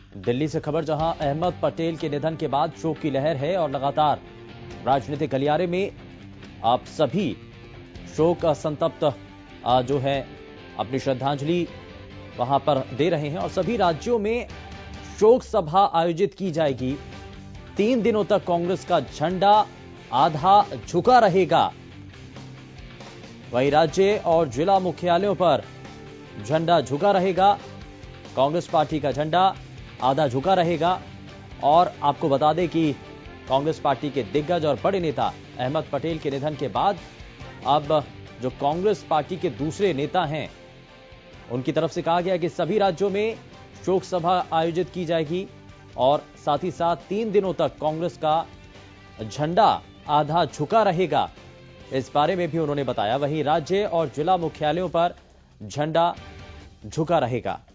दिल्ली से खबर, जहां अहमद पटेल के निधन के बाद शोक की लहर है और लगातार राजनीतिक गलियारे में आप सभी शोक संतप्त जो है अपनी श्रद्धांजलि वहां पर दे रहे हैं और सभी राज्यों में शोक सभा आयोजित की जाएगी। 3 दिनों तक कांग्रेस का झंडा आधा झुका रहेगा। वहीं राज्य और जिला मुख्यालयों पर झंडा झुका रहेगा। कांग्रेस पार्टी का झंडा आधा झुका रहेगा। और आपको बता दें कि कांग्रेस पार्टी के दिग्गज और बड़े नेता अहमद पटेल के निधन के बाद अब जो कांग्रेस पार्टी के दूसरे नेता हैं, उनकी तरफ से कहा गया कि सभी राज्यों में शोक सभा आयोजित की जाएगी और साथ ही साथ 3 दिनों तक कांग्रेस का झंडा आधा झुका रहेगा। इस बारे में भी उन्होंने बताया। वहीं राज्य और जिला मुख्यालयों पर झंडा झुका रहेगा।